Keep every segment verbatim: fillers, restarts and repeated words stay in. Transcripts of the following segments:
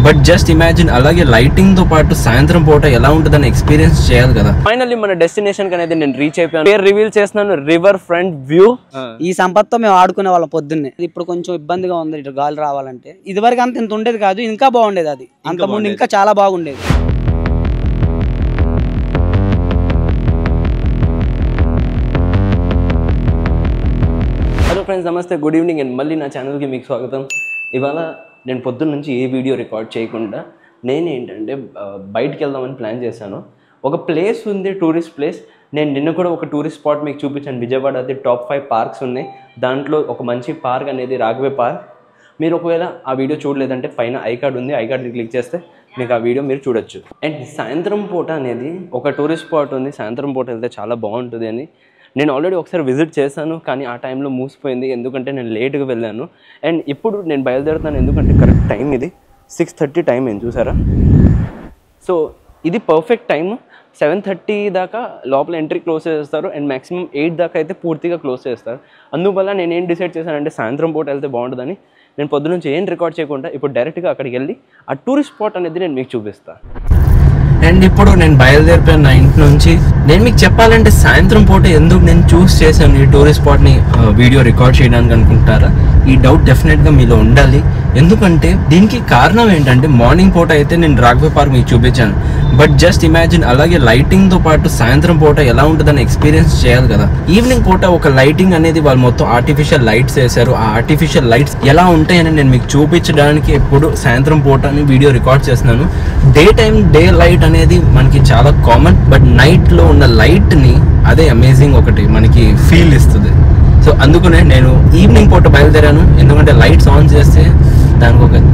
But just imagine అలాగే lighting తో పాటు సాయంత్రం పూట ఎలా ఉంటుందని ఎక్స్పీరియన్స్ చేయాలి కదా. ఫైనల్లీ మన డెస్టినేషన్ కి అనేది నేను రీచ్ అయిపోయాను. పేరు రివీల్ చేస్తున్నాను, రివర్ ఫ్రంట్ వ్యూ. ఈ సంపత్తో మేము ఆడుకునే వాళ్ళం పొద్దున్నే. ఇప్పుడు కొంచెం ఇబ్బందిగా ఉంది ఇటు గాలి రావాలంటే. ఇదివరకు అంత ఇంత ఉండేది కాదు, ఇంకా బాగుండేది. అది అంత ముందు ఇంకా చాలా బాగుండేది. హలో ఫ్రెండ్స్, నమస్తే, గుడ్ ఈవినింగ్ అండ్ మళ్ళీ నా ఛానల్కి మీకు స్వాగతం. ఇవాళ నేను పొద్దున్న నుంచి ఏ వీడియో రికార్డ్ చేయకుండా నేనేంటంటే బయటికి వెళ్దామని ప్లాన్ చేశాను. ఒక ప్లేస్ ఉంది, టూరిస్ట్ ప్లేస్. నేను నిన్న కూడా ఒక టూరిస్ట్ స్పాట్ మీకు చూపించాను. విజయవాడ అది టాప్ ఫైవ్ పార్క్స్ ఉన్నాయి. దాంట్లో ఒక మంచి పార్క్ అనేది రాఘవే పార్క్. మీరు ఒకవేళ ఆ వీడియో చూడలేదంటే పైన ఐ కార్డ్ ఉంది, ఐ కార్డ్ని క్లిక్ చేస్తే మీకు ఆ వీడియో మీరు చూడొచ్చు. అండ్ సాయంత్రం పూట అనేది ఒక టూరిస్ట్ స్పాట్ ఉంది. సాయంత్రం పూట వెళ్తే చాలా బాగుంటుంది అని నేను ఆల్రెడీ ఒకసారి విజిట్ చేశాను, కానీ ఆ టైంలో మూసిపోయింది ఎందుకంటే నేను లేట్గా వెళ్ళాను. అండ్ ఇప్పుడు నేను బయలుదేరుతాను ఎందుకంటే కరెక్ట్ టైం ఇది సిక్స్ థర్టీ టైం ఏంటి చూసారా. సో ఇది పర్ఫెక్ట్ టైం. సెవెన్ థర్టీ దాకా లోపల ఎంట్రీ క్లోజ్ చేస్తారు అండ్ మ్యాక్సిమం ఎయిట్ దాకా అయితే పూర్తిగా క్లోజ్ చేస్తారు. అందువల్ల నేను ఏం డిసైడ్ చేశానంటే సాయంత్రం పూట వెళ్తే బాగుంటుందని నేను పొద్దు నుంచి ఏం రికార్డ్ చేయకుండా ఇప్పుడు డైరెక్ట్గా అక్కడికి వెళ్ళి ఆ టూరిస్ట్ స్పాట్ అనేది నేను మీకు చూపిస్తాను. అండ్ ఇప్పుడు నేను బయలుదేరిపోయాను నా ఇంటి నుంచి. నేను మీకు చెప్పాలంటే సాయంత్రం పూట ఎందుకు నేను చూస్ చేశాను ఈ టూరిస్ట్ స్పాట్ని వీడియో రికార్డ్ చేయడానికి అనుకుంటారా? ఈ డౌట్ డెఫినెట్గా మీలో ఉండాలి. ఎందుకంటే దీనికి కారణం ఏంటంటే మార్నింగ్ పూట అయితే నేను రాఘవే పార్క్ మీకు చూపించాను, బట్ జస్ట్ ఇమాజిన్ అలాగే లైటింగ్తో పాటు సాయంత్రం పూట ఎలా ఉంటుందని ఎక్స్పీరియన్స్ చేయాలి కదా. ఈవినింగ్ పూట ఒక లైటింగ్ అనేది వాళ్ళు మొత్తం ఆర్టిఫిషియల్ లైట్స్ వేశారు. ఆ ఆర్టిఫిషియల్ లైట్స్ ఎలా ఉంటాయని నేను మీకు చూపించడానికి ఎప్పుడు సాయంత్రం పూట వీడియో రికార్డ్ చేస్తున్నాను. డే టైం డే లైట్ అనేది మనకి చాలా కామన్, బట్ నైట్లో ఉన్న లైట్ని అదే అమేజింగ్ ఒకటి మనకి ఫీల్ ఇస్తుంది. సో అందుకనే నేను ఈవినింగ్ పూట బయలుదేరాను, ఎందుకంటే లైట్స్ ఆన్ చేస్తే దానికి ఒక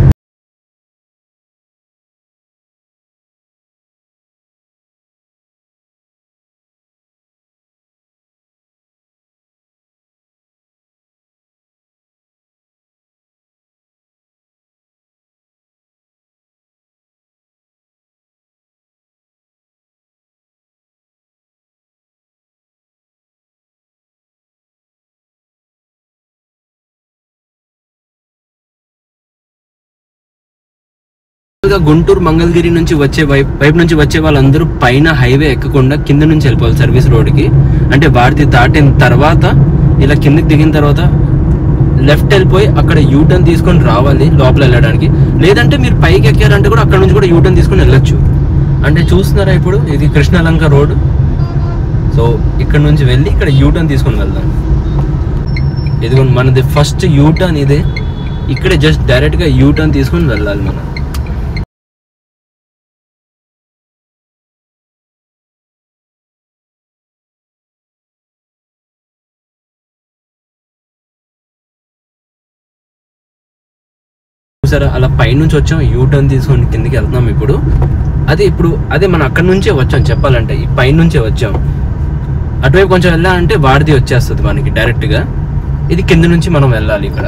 గుంటూరు మంగళగిరి నుంచి వచ్చే వైపు వైపు నుంచి వచ్చే వాళ్ళందరూ పైన హైవే ఎక్కకుండా కింద నుంచి వెళ్ళిపోవాలి సర్వీస్ రోడ్కి. అంటే భారతి దాటిన తర్వాత ఇలా కిందకి దిగిన తర్వాత లెఫ్ట్ వెళ్ళిపోయి అక్కడ యూటర్న్ తీసుకొని రావాలి లోపల వెళ్ళడానికి. లేదంటే మీరు పైకి ఎక్కారంటే కూడా అక్కడ నుంచి కూడా యూటర్న్ తీసుకొని వెళ్ళొచ్చు. అంటే చూస్తున్నారా ఇప్పుడు ఇది కృష్ణలంక రోడ్. సో ఇక్కడ నుంచి వెళ్ళి ఇక్కడ యూటర్న్ తీసుకొని వెళ్దాం. ఇది మనది ఫస్ట్ యూటర్న్ ఇదే. ఇక్కడే జస్ట్ డైరెక్ట్గా యూటర్న్ తీసుకొని వెళ్ళాలి మనం. సరే అలా పైనుంచి వచ్చాం, యూటర్న్ తీసుకొని కిందికి వెళ్తున్నాం ఇప్పుడు. అదే ఇప్పుడు అదే మనం అక్కడి నుంచే వచ్చాం చెప్పాలంటే, ఈ పైనుంచే వచ్చాం. అటువైపు కొంచెం వెళ్ళాలంటే వాడిది వచ్చేస్తుంది మనకి డైరెక్ట్గా. ఇది కింద నుంచి మనం వెళ్ళాలి. ఇక్కడ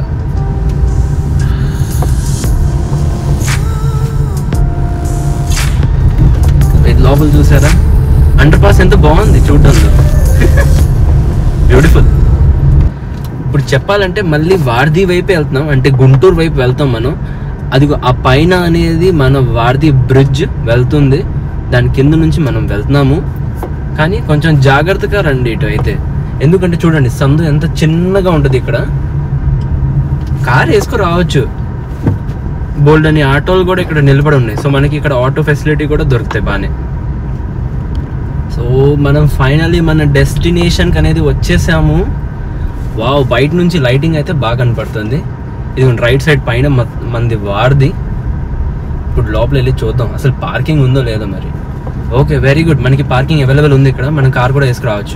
ఇది లోపల చూసారా, అండర్ పాస్ ఎంత బాగుంది చూడడంలో, బ్యూటిఫుల్. ఇప్పుడు చెప్పాలంటే మళ్ళీ వారధి వైపే వెళ్తున్నాం, అంటే గుంటూరు వైపు వెళ్తాం మనం. అది ఆ పైన అనేది మన వారధి బ్రిడ్జ్ వెళ్తుంది, దాని కింద నుంచి మనం వెళ్తున్నాము. కానీ కొంచెం జాగ్రత్తగా రండి ఇటు అయితే, ఎందుకంటే చూడండి సందు ఎంత చిన్నగా ఉంటుంది. ఇక్కడ కార్ వేసుకు రావచ్చు, బోల్డ్ అని ఆటోలు కూడా ఇక్కడ నిలబడి ఉన్నాయి. సో మనకి ఇక్కడ ఆటో ఫెసిలిటీ కూడా దొరుకుతాయి బాగానే. సో మనం ఫైనల్లీ మన డెస్టినేషన్కి అనేది వచ్చేసాము. వావ్, బయట నుంచి లైటింగ్ అయితే బాగా కనపడుతుంది. ఇది రైట్ సైడ్ పైన మంది వారధి. ఇప్పుడు లోపల వెళ్ళి చూద్దాం అసలు పార్కింగ్ ఉందో లేదో మరి. ఓకే, వెరీ గుడ్, మనకి పార్కింగ్ అవైలబుల్ ఉంది ఇక్కడ. మనం కార్ కూడా వేసుకురావచ్చు.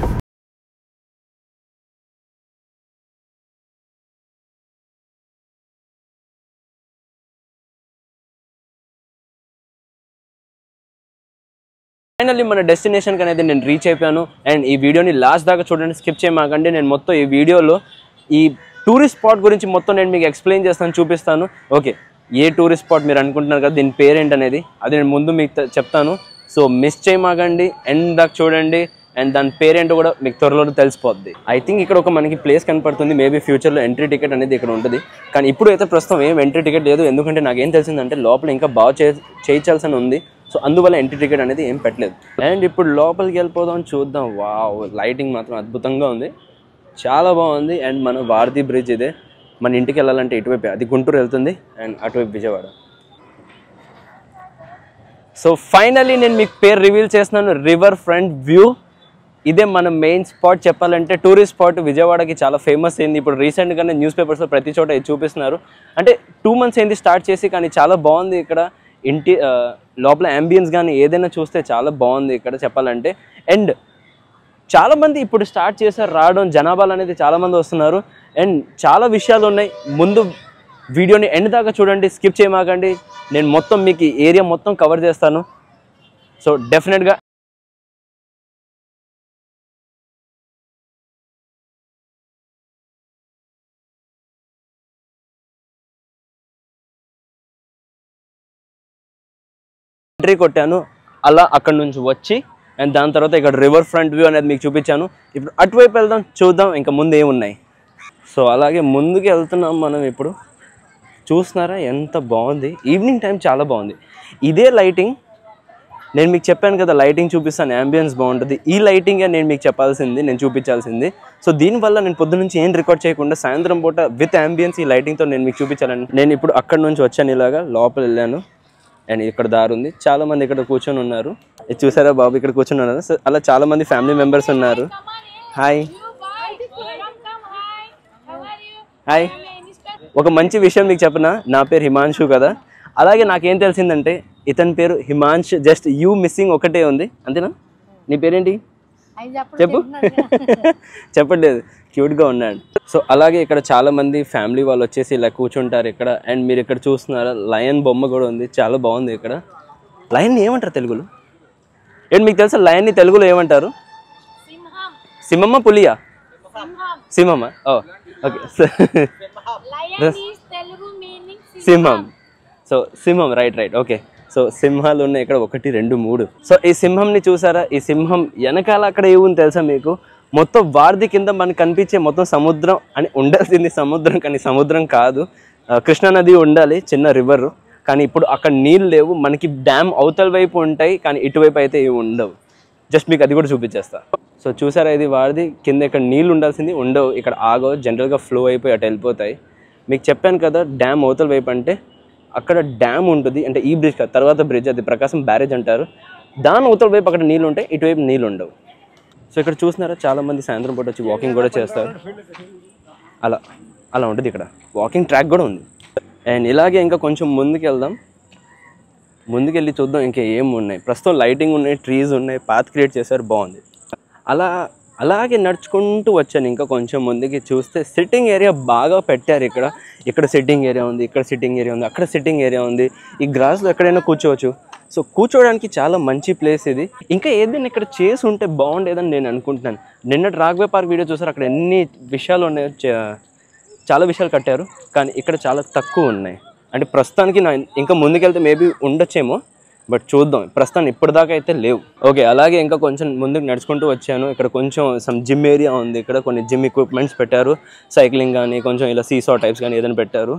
ఫైనల్లీ మన డెస్టినేషన్కి అనేది నేను రీచ్ అయిపోయాను. అండ్ ఈ వీడియోని లాస్ట్ దాకా చూడండి, స్కిప్ చేయమాకండి. నేను మొత్తం ఈ వీడియోలో ఈ టూరిస్ట్ స్పాట్ గురించి మొత్తం నేను మీకు ఎక్స్ప్లెయిన్ చేస్తాను, చూపిస్తాను. ఓకే, ఏ టూరిస్ట్ స్పాట్ మీరు అనుకుంటున్నారు కదా, దీని పేరేంటి అనేది అది నేను ముందు మీకు చెప్తాను. సో మిస్ చేయమాకండి, ఎండ్ దాకా చూడండి. అండ్ దాని పేరేంటో కూడా మీకు త్వరలో తెలిసిపోద్ది. ఐ థింక్ ఇక్కడ ఒక మనకి ప్లేస్ కనపడుతుంది, మేబీ ఫ్యూచర్లో ఎంట్రీ టికెట్ అనేది ఇక్కడ ఉంటుంది. కానీ ఇప్పుడు అయితే ప్రస్తుతం ఏం ఎంట్రీ టికెట్ లేదు, ఎందుకంటే నాకేం తెలిసిందంటే లోపల ఇంకా బాగా చే చేయించాల్సి ఉంది. సో అందువల్ల ఎంట్రీ టికెట్ అనేది ఏం పెట్టలేదు. అండ్ ఇప్పుడు లోపలికి వెళ్ళిపోదాం, చూద్దాం. వావ్, లైటింగ్ మాత్రం అద్భుతంగా ఉంది, చాలా బాగుంది. అండ్ మన భారతీ బ్రిడ్జ్ ఇదే, మన ఇంటికి వెళ్ళాలంటే ఇటువైపు, అది గుంటూరు వెళ్తుంది అండ్ అటువైపు విజయవాడ. సో ఫైనల్లీ నేను మీకు పేరు రివీల్ చేస్తున్నాను, రివర్ ఫ్రంట్ వ్యూ. ఇదే మన మెయిన్ స్పాట్. చెప్పాలంటే టూరిస్ట్ స్పాట్ విజయవాడకి చాలా ఫేమస్ అయింది. ఇప్పుడు రీసెంట్గానే న్యూస్ పేపర్స్లో ప్రతి చోట ఇది చూపిస్తున్నారు. అంటే టూ మంత్స్ అయింది స్టార్ట్ చేసి, కానీ చాలా బాగుంది ఇక్కడ. ఇంటి లోపల అంబియన్స్ కానీ ఏదైనా చూస్తే చాలా బాగుంది ఇక్కడ చెప్పాలంటే. అండ్ చాలామంది ఇప్పుడు స్టార్ట్ చేశారు రావడం, జనాభాలు అనేది చాలామంది వస్తున్నారు. అండ్ చాలా విషయాలు ఉన్నాయి. ముందు వీడియోని ఎండ్ దాకా చూడండి, స్కిప్ చేయమాకండి. నేను మొత్తం మీకు ఏరియా మొత్తం కవర్ చేస్తాను. సో డెఫినెట్గా ఎంట్రీ కొట్టాను, అలా అక్కడ నుంచి వచ్చి అండ్ దాని తర్వాత ఇక్కడ రివర్ ఫ్రంట్ వ్యూ అనేది మీకు చూపించాను. ఇప్పుడు అటువైపు వెళ్దాం, చూద్దాం ఇంకా ముందు ఏమున్నాయి. సో అలాగే ముందుకు వెళ్తున్నాం మనం. ఇప్పుడు చూస్తున్నారా ఎంత బాగుంది, ఈవినింగ్ టైం చాలా బాగుంది. ఇదే లైటింగ్ నేను మీకు చెప్పాను కదా, లైటింగ్ చూపిస్తాను, యాంబియన్స్ బాగుంటుంది. ఈ లైటింగే నేను మీకు చెప్పాల్సింది, నేను చూపించాల్సింది. సో దీనివల్ల నేను పొద్దు నుంచి ఏం రికార్డ్ చేయకుండా సాయంత్రం పూట విత్ యాంబియన్స్ ఈ లైటింగ్తో నేను మీకు చూపించాలని నేను ఇప్పుడు అక్కడ నుంచి వచ్చాను. ఇలాగా లోపల వెళ్ళాను అండ్ ఇక్కడ దారి ఉంది, చాలా మంది ఇక్కడ కూర్చొని ఉన్నారు. ఇది చూసారా బాబు, ఇక్కడ కూర్చొని ఉన్నారు. సో అలా చాలా మంది ఫ్యామిలీ మెంబర్స్ ఉన్నారు. హాయ్ హాయ్ ఒక మంచి విషయం మీకు చెప్పనా, నా పేరు హిమాంశు కదా. అలాగే నాకేం తెలిసిందంటే ఇతని పేరు హిమాంశ్, జస్ట్ యూ మిస్సింగ్ ఒకటే ఉంది, అంతేనా? నీ పేరేంటి చెప్పు. చెప్పట్లేదు, క్యూట్గా ఉన్నాడు. సో అలాగే ఇక్కడ చాలా మంది ఫ్యామిలీ వాళ్ళు వచ్చేసి ఇలా కూర్చుంటారు ఇక్కడ. అండ్ మీరు ఇక్కడ చూస్తున్నారా, లయన్ బొమ్మ కూడా ఉంది, చాలా బాగుంది ఇక్కడ. లయన్ ఏమంటారు తెలుగులో? ఏంటి మీకు తెలుసా లయన్ని తెలుగులో ఏమంటారు? సింహమ్మ, పులియా? సింహమ్మ. ఓ ఓకే, సింహం. సో సింహం, రైట్ రైట్ ఓకే. సో సింహాలు ఉన్నాయి ఇక్కడ, ఒకటి రెండు మూడు. సో ఈ సింహంని చూసారా, ఈ సింహం వెనకాల అక్కడ ఏముంది తెలుసా మీకు? మొత్తం వారధి కింద మనకు కనిపించే మొత్తం సముద్రం అని ఉండాల్సింది సముద్రం, కానీ సముద్రం కాదు, కృష్ణానది ఉండాలి, చిన్న రివర్. కానీ ఇప్పుడు అక్కడ నీళ్ళు లేవు, మనకి డ్యామ్ అవతల వైపు ఉంటాయి, కానీ ఇటువైపు అయితే ఏమి ఉండవు. జస్ట్ మీకు అది కూడా చూపించేస్తా. సో చూసారా, ఇది వారధి కింద, ఇక్కడ నీళ్ళు ఉండాల్సింది ఉండవు, ఇక్కడ ఆగవు, జనరల్గా ఫ్లో అయిపోయి అటు వెళ్ళిపోతాయి. మీకు చెప్పాను కదా డ్యామ్ అవతల వైపు అంటే అక్కడ డ్యామ్ ఉంటుంది, అంటే ఈ బ్రిడ్జ్ కాదు, తర్వాత బ్రిడ్జ్, అది ప్రకాశం బ్యారేజ్ అంటారు. దాని అవతల వైపు అక్కడ నీళ్ళు ఉంటాయి, ఇటువైపు నీళ్ళు ఉండవు. సో ఇక్కడ చూస్తున్నారా, చాలామంది సాయంత్రం పూట వచ్చి వాకింగ్ కూడా చేస్తారు. అలా అలా ఉంటుంది, ఇక్కడ వాకింగ్ ట్రాక్ కూడా ఉంది. అండ్ ఇలాగే ఇంకా కొంచెం ముందుకు వెళ్దాం, ముందుకెళ్ళి చూద్దాం ఇంకా ఏం ఉన్నాయి. ప్రస్తుతం లైటింగ్ ఉన్నాయి, ట్రీస్ ఉన్నాయి, పాత్ క్రియేట్ చేశారు, బాగుంది. అలా అలాగే నడుచుకుంటూ వచ్చాను. ఇంకా కొంచెం ముందుకి చూస్తే సిట్టింగ్ ఏరియా బాగా పెట్టారు. ఇక్కడ ఇక్కడ సిట్టింగ్ ఏరియా ఉంది, ఇక్కడ సిట్టింగ్ ఏరియా ఉంది, అక్కడ సిట్టింగ్ ఏరియా ఉంది. ఈ గ్రాస్లో ఎక్కడైనా కూర్చోవచ్చు. సో కూర్చోవడానికి చాలా మంచి ప్లేస్ ఇది. ఇంకా ఏదైనా ఇక్కడ చేసి ఉంటే బాగుండేదని నేను అనుకుంటున్నాను. నిన్నటి రాఘవే పార్క్ వీడియో చూసారు, అక్కడ ఎన్ని విషయాలు ఉన్నాయి, చాలా విషయాలు కట్టారు, కానీ ఇక్కడ చాలా తక్కువ ఉన్నాయి. అంటే ప్రస్తుతానికి నా ఇంకా ముందుకెళ్తే మేబీ ఉండొచ్చేమో, బట్ చూద్దాం. ప్రస్తుతానికి ఇప్పటిదాకా అయితే లేవు. ఓకే, అలాగే ఇంకా కొంచెం ముందుకు నడుచుకుంటూ వచ్చాను. ఇక్కడ కొంచెం సమ్ జిమ్ ఏరియా ఉంది, ఇక్కడ కొన్ని జిమ్ ఎక్విప్మెంట్స్ పెట్టారు, సైక్లింగ్ కానీ కొంచెం ఇలా సీసా టైప్స్ కానీ ఏదైనా పెట్టారు.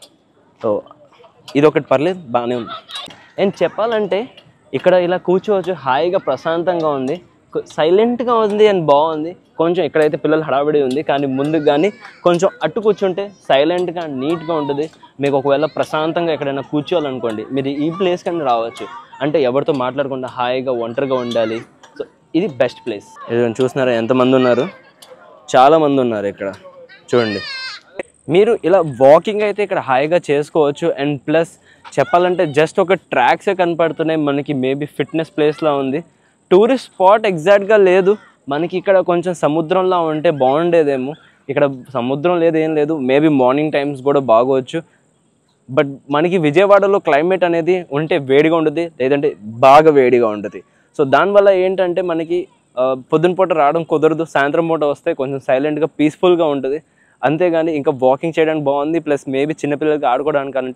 సో ఇది ఒకటి పర్లేదు, బాగానే ఉంది. అండ్ చెప్పాలంటే ఇక్కడ ఇలా కూర్చోవచ్చు, హాయిగా ప్రశాంతంగా ఉంది, సైలెంట్గా ఉంది అండ్ బాగుంది. కొంచెం ఇక్కడైతే పిల్లలు హడావిడి ఉంది, కానీ ముందుకు కానీ కొంచెం అట్టు కూర్చుంటే సైలెంట్గా నీట్గా ఉంటుంది. మీకు ఒకవేళ ప్రశాంతంగా ఎక్కడైనా కూర్చోవాలనుకోండి, మీరు ఈ ప్లేస్ కానీ రావచ్చు. అంటే ఎవరితో మాట్లాడకుండా హాయిగా ఒంటరిగా ఉండాలి. సో ఇది బెస్ట్ ప్లేస్. ఇది చూస్తున్నారా ఎంతమంది ఉన్నారు, చాలామంది ఉన్నారు ఇక్కడ చూడండి. మీరు ఇలా వాకింగ్ అయితే ఇక్కడ హాయిగా చేసుకోవచ్చు. అండ్ ప్లస్ చెప్పాలంటే జస్ట్ ఒక ట్రాక్సే కనపడుతున్నాయి మనకి, మేబీ ఫిట్నెస్ ప్లేస్లా ఉంది. టూరిస్ట్ స్పాట్ ఎగ్జాక్ట్గా లేదు మనకి. ఇక్కడ కొంచెం సముద్రంలా ఉంటే బాగుండేదేమో, ఇక్కడ సముద్రం లేదు, ఏం లేదు. మేబీ మార్నింగ్ టైమ్స్ కూడా బాగోవచ్చు. బట్ మనకి విజయవాడలో క్లైమేట్ అనేది ఉంటే వేడిగా ఉంటుంది, లేదంటే బాగా వేడిగా ఉంటుంది. సో దానివల్ల ఏంటంటే మనకి పొద్దున పూట రావడం కుదరదు, సాయంత్రం పూట వస్తే కొంచెం సైలెంట్గా పీస్ఫుల్గా ఉంటుంది. అంతేగాని ఇంకా వాకింగ్ చేయడానికి బాగుంది, ప్లస్ మేబీ చిన్నపిల్లలకి ఆడుకోవడానికి అంటే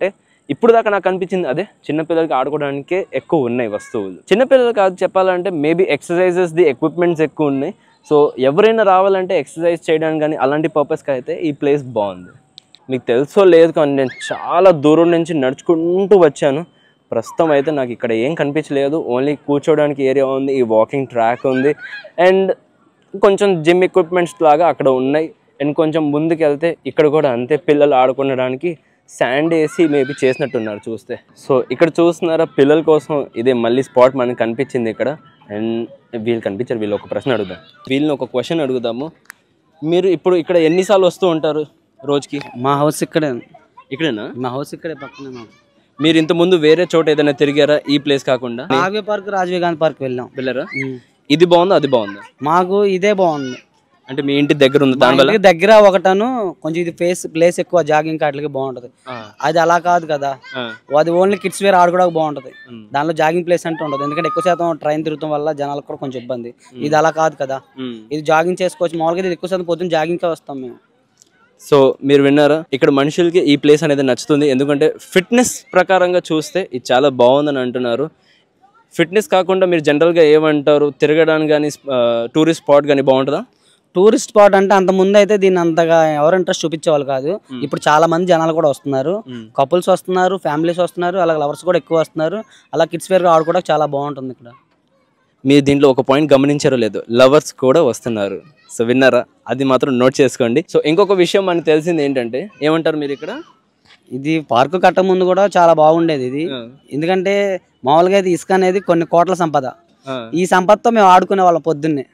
ఇప్పుడు దాకా నాకు అనిపించింది అదే, చిన్నపిల్లలకి ఆడుకోవడానికే ఎక్కువ ఉన్నాయి వస్తువులు. చిన్నపిల్లలు కాదు చెప్పాలంటే, మేబీ ఎక్సర్సైజెస్ది ఎక్విప్మెంట్స్ ఎక్కువ ఉన్నాయి. సో ఎవరైనా రావాలంటే ఎక్సర్సైజ్ చేయడానికి కానీ అలాంటి పర్పస్కి అయితే ఈ ప్లేస్ బాగుంది. మీకు తెలుసో లేదు కానీ నేను చాలా దూరం నుంచి నడుచుకుంటూ వచ్చాను. ప్రస్తుతం అయితే నాకు ఇక్కడ ఏం కనిపించలేదు, ఓన్లీ కూర్చోడానికి ఏరియా ఉంది, ఈ వాకింగ్ ట్రాక్ ఉంది, అండ్ కొంచెం జిమ్ ఎక్విప్మెంట్స్ లాగా అక్కడ ఉన్నాయి. అండ్ కొంచెం ముందుకు వెళ్తే ఇక్కడ కూడా అంతే, పిల్లలు ఆడుకోవడానికి శాండ్ వేసి మేబీ చేసినట్టున్నారు చూస్తే. సో ఇక్కడ చూస్తున్నారా, పిల్లల కోసం ఇదే మళ్ళీ స్పాట్ మనకు కనిపించింది ఇక్కడ. అండ్ వీళ్ళు కనిపించారు, వీళ్ళు ఒక ప్రశ్న అడుగుదాం, వీళ్ళని ఒక క్వశ్చన్ అడుగుదాము. మీరు ఇప్పుడు ఇక్కడ ఎన్నిసార్లు వస్తూ ఉంటారు రోజుకి? మా హౌస్ ఇక్కడే, ఇక్కడేనా? మా హౌస్ ఇక్కడే పక్కనే. మాకు మీరు ఇంత ముందు వేరే చోట ఏదైనా తిరిగారా ఈ ప్లేస్ కాకుండా? రాఘవ పార్క్, రాజీవ్ గాంధీ పార్క్ వెళ్ళాం. వెళ్ళారా? ఇది బాగుందా అది బాగుందా? మాకు ఇదే బాగుంది. అంటే మీ ఇంటి దగ్గర ఉంది, దానివల్ల దగ్గర ఒకటను కొంచెం ఇది ఫేస్ ప్లేస్ ఎక్కువ, జాగింగ్ కాట్లకి బాగుంటది. అది అలా కాదు కదా, అది ఓన్లీ కిడ్స్ వేర్ ఆడుకోవడానికి బాగుంటది. దానిలో జాగింగ్ ప్లేస్ అంటే ఉండదు, ఎందుకంటే ఎక్కువ శాతం ట్రైన్ తిరుగుతాం వల్ల జనాలకు కూడా కొంచెం ఇబ్బంది. ఇది అలా కాదు కదా, ఇది జాగింగ్ చేసుకోవచ్చు. మామూలుగా ఇది ఎక్కువ శాతం పొద్దున్న జాగింగ్ కే వస్తాం మేము. సో మీరు విన్నారా, ఇక్కడ మనుషులకి ఈ ప్లేస్ అనేది నచ్చుతుంది, ఎందుకంటే ఫిట్నెస్ ప్రకారంగా చూస్తే ఇది చాలా బాగుందని అంటున్నారు. ఫిట్నెస్ కాకుండా మీరు జనరల్గా ఏమంటారు, తిరగడానికి కానీ టూరిస్ట్ స్పాట్ కానీ బాగుంటుందా? టూరిస్ట్ స్పాట్ అంటే అంత ముందు అయితే దీన్ని అంతగా ఎవరు ఇంట్రెస్ట్ చూపించేవాళ్ళు కాదు. ఇప్పుడు చాలా మంది జనాలు కూడా వస్తున్నారు, కపుల్స్ వస్తున్నారు, ఫ్యామిలీస్ వస్తున్నారు, అలాగే లవర్స్ కూడా ఎక్కువ వస్తున్నారు. అలా కిడ్స్ వేర్ ఆడుకోవడానికి చాలా బాగుంటుంది ఇక్కడ. మీరు దీంట్లో ఒక పాయింట్ గమనించారో లేదో, లవర్స్ కూడా వస్తున్నారు. సో విన్నారా, అది మాత్రం నోట్ చేసుకోండి. సో ఇంకొక విషయం మనకు తెలిసింది ఏంటంటే, ఏమంటారు మీరు, ఇక్కడ ఇది పార్కు కట్ట ముందు కూడా చాలా బాగుండేది ఇది. ఎందుకంటే మామూలుగా అయితే ఇసుక అనేది కొన్ని కోట్ల సంపద, ఈ సంపదతో మేము ఆడుకునే వాళ్ళం పొద్దున్నే.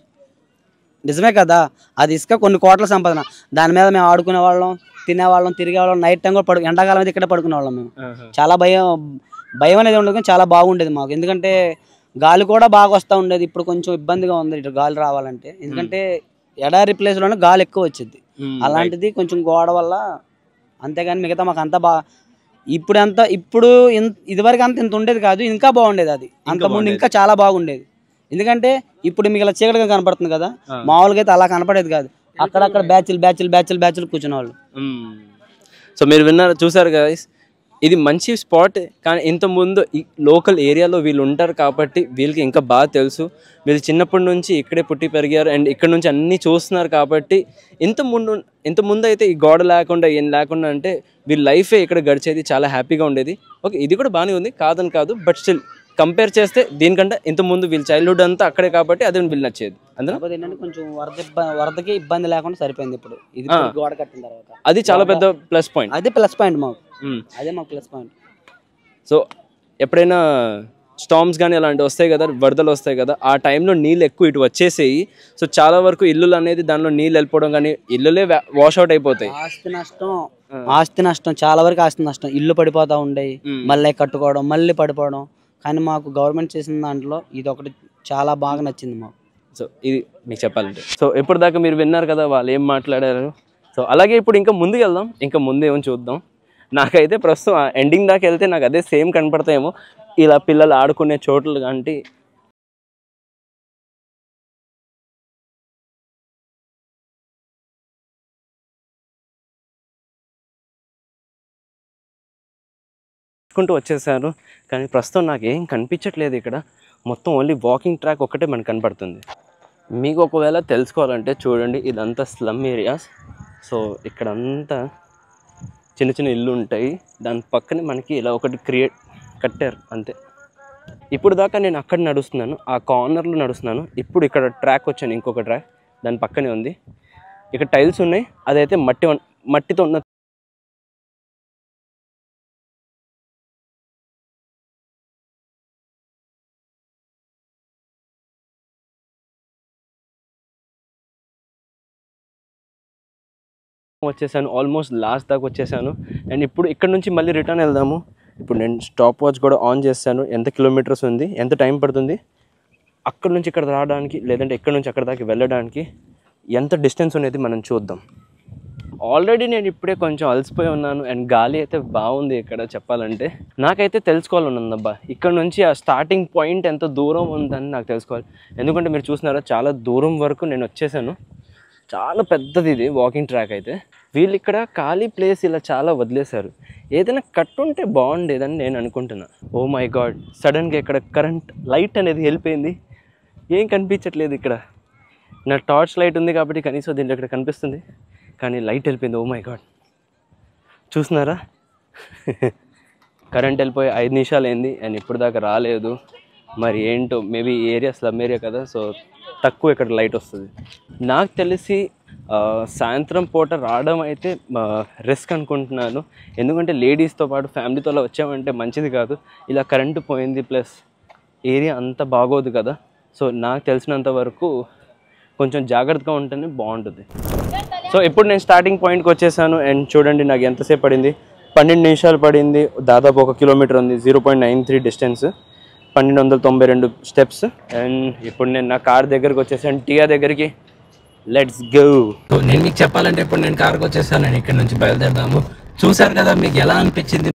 నిజమే కదా, అది ఇసుక కొన్ని కోట్ల సంపద, దాని మీద మేము ఆడుకునే వాళ్ళం, తినేవాళ్ళం, తిరిగేవాళ్ళం. నైట్ టైం కూడా పడు ఎండాకాలం అయితే ఇక్కడే పడుకునే వాళ్ళం మేము. చాలా భయం భయం అనేది ఉండదు, కానీ చాలా బాగుండేది మాకు. ఎందుకంటే గాలి కూడా బాగా వస్తూ ఉండేది. ఇప్పుడు కొంచెం ఇబ్బందిగా ఉంది ఇటు గాలి రావాలంటే, ఎందుకంటే ఎడారి ప్లేస్ లోనే గాలి ఎక్కువ వచ్చింది. అలాంటిది కొంచెం గోడ వల్ల, అంతేగాని మిగతా మాకు అంతా బాగా ఇప్పుడు అంతా ఇప్పుడు ఇదివరకు అంత ఇంత ఉండేది కాదు, ఇంకా బాగుండేది. అది అంతకుముందు ఇంకా చాలా బాగుండేది. ఎందుకంటే ఇప్పుడు మీకు ఇలా చీకటిగా కనపడుతుంది కదా, మామూలుగా అయితే అలా కనపడేది కాదు. అక్కడక్కడ బ్యాచ్లు బ్యాచ్లు బ్యాచ్లు బ్యాచ్లు కూర్చునే వాళ్ళు. సో మీరు విన్నారు, చూసారు కదా, ఇది మంచి స్పాట్. కానీ ఇంత ముందు ఈ లోకల్ ఏరియాలో వీళ్ళు ఉంటారు కాబట్టి వీళ్ళకి ఇంకా బాగా తెలుసు. వీళ్ళు చిన్నప్పటి నుంచి ఇక్కడే పుట్టి పెరిగారు అండ్ ఇక్కడ నుంచి అన్నీ చూస్తున్నారు కాబట్టి ఇంత ముందు ఇంత ముందు అయితే ఈ గోడ లేకుండా ఏం లేకుండా అంటే వీళ్ళ లైఫే ఇక్కడ గడిచేది, చాలా హ్యాపీగా ఉండేది. ఓకే, ఇది కూడా బాగానే ఉంది, కాదని కాదు, బట్ స్టిల్ కంపేర్ చేస్తే దీనికంటే ఇంత ముందు వీళ్ళ చైల్డ్హుడ్ అంతా అక్కడే కాబట్టి అది వీళ్ళు నచ్చేది. అందులో ఏంటంటే కొంచెం వరద వరదకి ఇబ్బంది లేకుండా సరిపోయింది ఇప్పుడు ఇది గోడ కట్టిన తర్వాత. అది చాలా పెద్ద ప్లస్ పాయింట్. అది ప్లస్ పాయింట్ మాకు, అదే మాకు ప్లస్ పాయింట్. సో ఎప్పుడైనా స్టామ్స్ కానీ అలాంటివి వస్తాయి కదా, వరదలు వస్తాయి కదా, ఆ టైంలో నీళ్ళు ఎక్కువ ఇటు వచ్చేసేయి. సో చాలా వరకు ఇల్లులు అనేది దానిలో నీళ్ళు వెళ్ళిపోవడం కానీ ఇల్లులే వాష్ అవుట్ అయిపోతాయి. ఆస్తి నష్టం ఆస్తి నష్టం చాలా వరకు ఆస్తి నష్టం, ఇల్లు పడిపోతూ ఉండేవి, మళ్ళీ కట్టుకోవడం, మళ్ళీ పడిపోవడం. కానీ మాకు గవర్నమెంట్ చేసిన దాంట్లో ఇది ఒకటి చాలా బాగా నచ్చింది మాకు. సో ఇది మీకు చెప్పాలంటే. సో ఎప్పటిదాకా మీరు విన్నారు కదా వాళ్ళు ఏం మాట్లాడారు. సో అలాగే ఇప్పుడు ఇంకా ముందుకు వెళ్దాం, ఇంకా ముందు ఏమో చూద్దాం. నాకైతే ప్రస్తుతం ఎండింగ్ దాకా వెళ్తే నాకు అదే సేమ్ కనపడతాయేమో, ఇలా పిల్లలు ఆడుకునే చోట్లు అంటే వచ్చేసాను. కానీ ప్రస్తుతం నాకు ఏం కనిపించట్లేదు ఇక్కడ, మొత్తం ఓన్లీ వాకింగ్ ట్రాక్ ఒక్కటే మనకు కనపడుతుంది. మీకు ఒకవేళ తెలుసుకోవాలంటే చూడండి, ఇదంతా స్లమ్ ఏరియాస్. సో ఇక్కడంతా చిన్న చిన్న ఇల్లు ఉంటాయి, దాని పక్కనే మనకి ఇలా ఒకటి క్రియేట్ కట్టారు అంతే. ఇప్పుడు దాకా నేను అక్కడ నడుస్తున్నాను, ఆ కార్నర్లో నడుస్తున్నాను. ఇప్పుడు ఇక్కడ ట్రాక్ వచ్చాను, ఇంకొక ట్రాక్ దాని పక్కనే ఉంది. ఇక్కడ టైల్స్ ఉన్నాయి, అదైతే మట్టి మట్టితో ఉన్న వచ్చేసాను. ఆల్మోస్ట్ లాస్ట్ దాకా వచ్చేసాను. అండ్ ఇప్పుడు ఇక్కడ నుంచి మళ్ళీ రిటర్న్ వెళ్దాము. ఇప్పుడు నేను స్టాప్ వాచ్ కూడా ఆన్ చేస్తాను, ఎంత కిలోమీటర్స్ ఉంది, ఎంత టైం పడుతుంది అక్కడ నుంచి ఇక్కడ రావడానికి, లేదంటే ఇక్కడ నుంచి అక్కడ దాకా వెళ్ళడానికి ఎంత డిస్టెన్స్ అనేది మనం చూద్దాం. ఆల్రెడీ నేను ఇప్పుడే కొంచెం అలసిపోయి ఉన్నాను అండ్ గాలి అయితే బాగుంది ఇక్కడ చెప్పాలంటే. నాకైతే తెలుసుకోవాలని ఉందబ్బా, ఇక్కడ నుంచి ఆ స్టార్టింగ్ పాయింట్ ఎంత దూరం ఉందని నాకు తెలుసుకోవాలి. ఎందుకంటే మీరు చూస్తున్నారా, చాలా దూరం వరకు నేను వచ్చేసాను. చాలా పెద్దది ఇది వాకింగ్ ట్రాక్ అయితే. వీళ్ళు ఇక్కడ ఖాళీ ప్లేస్ ఇలా చాలా వదిలేశారు. ఏదైనా కట్టుంటే బాగుండేదని నేను అనుకుంటున్నా. ఓ మై గాడ్, సడన్గా ఇక్కడ కరెంట్ లైట్ అనేది వెళ్ళిపోయింది. ఏం కనిపించట్లేదు ఇక్కడ. నా టార్చ్ లైట్ ఉంది కాబట్టి కనీసం దీంట్లో ఇక్కడ కనిపిస్తుంది, కానీ లైట్ వెళ్ళిపోయింది. ఓ మై గాడ్, చూస్తున్నారా? కరెంట్ వెళ్ళిపోయి ఐదు నిమిషాలు అయింది అండ్ ఇప్పుడు దాకా రాలేదు. మరి ఏంటో, మేబీ ఏరియా స్లమ్ ఏరియా కదా, సో తక్కువ ఇక్కడ లైట్ వస్తుంది. నాకు తెలిసి సాయంత్రం పూట రావడం అయితే రిస్క్ అనుకుంటున్నాను. ఎందుకంటే లేడీస్తో పాటు ఫ్యామిలీతో అలా వచ్చామంటే మంచిది కాదు. ఇలా కరెంటు పోయింది, ప్లస్ ఏరియా అంత బాగోదు కదా. సో నాకు తెలిసినంత వరకు కొంచెం జాగ్రత్తగా ఉంటేనే బాగుంటుంది. సో ఇప్పుడు నేను స్టార్టింగ్ పాయింట్కి వచ్చేసాను అండ్ చూడండి నాకు ఎంతసేపు పడింది. పన్నెండు నిమిషాలు పడింది. దాదాపు ఒక కిలోమీటర్ ఉంది, zero point nine three distance, పన్నెండు వందల తొంభై రెండు స్టెప్స్. అండ్ ఇప్పుడు నేను నా కార్ దగ్గరికి వచ్చేసాను, టియా దగ్గరికి. Let's go. నేను మీకు చెప్పాలంటే ఇప్పుడు నేను కార్కి వచ్చేసాను. నేను ఇక్కడ నుంచి బయలుదేరదాము. చూసారు కదా, మీకు ఎలా అనిపించింది?